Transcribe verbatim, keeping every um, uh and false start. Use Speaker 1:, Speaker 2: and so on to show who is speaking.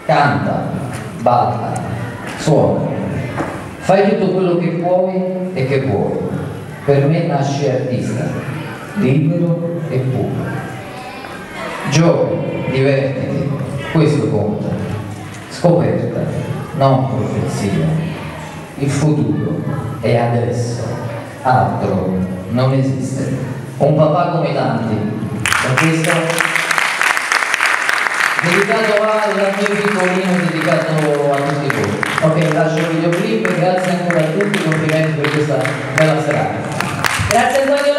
Speaker 1: canta, balla, suona, fai tutto quello che puoi e che vuoi. Per me nasci artista, libero e puro. Giochi, divertiti, questo conta. Scoperta, non profezia. Il futuro è adesso, altro non esiste. Un papà come tanti, con questo dedicato al mio piccolino, dedicato a tutti voi. Ok, lascio il videoclip, grazie ancora a tutti, complimenti per questa bella serata.
Speaker 2: Grazie Antonio.